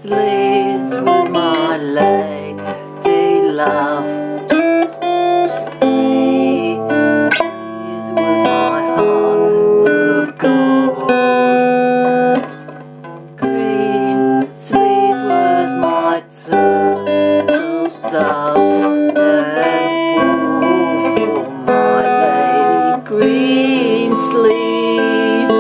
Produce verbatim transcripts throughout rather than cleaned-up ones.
Greensleeves was my lady love. Greensleeves was my heart of gold. Greensleeves was my turtle dove and wool for my lady. Greensleeves.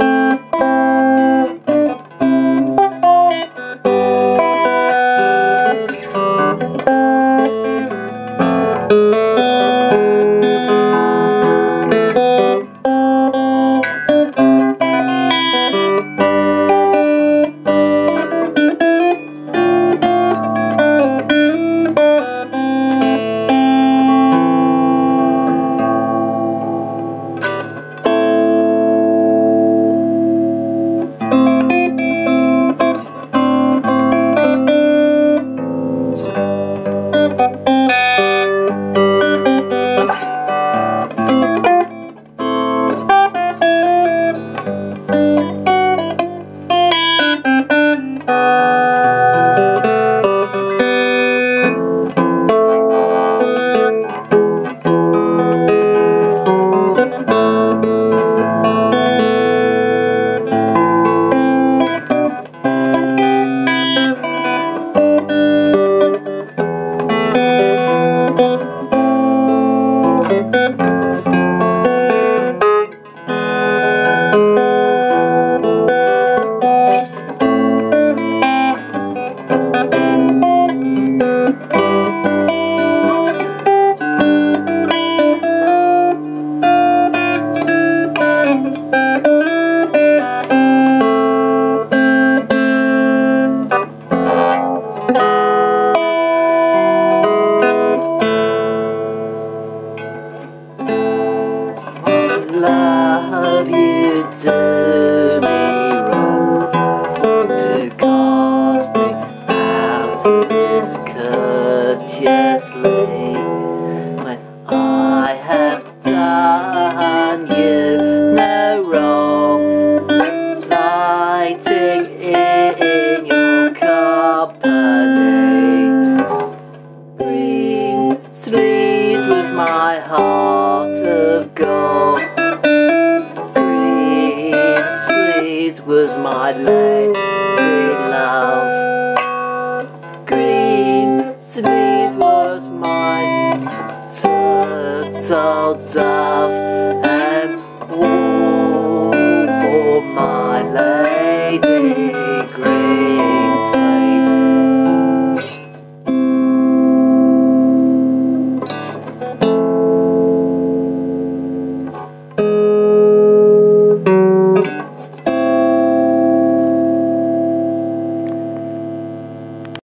Love, you do me wrong to cast me out so discourteously when I have done you no wrong, lighting in your company. Greensleeves was my heart of gold. Greensleeves was my lady love. Greensleeves was my turtle dove.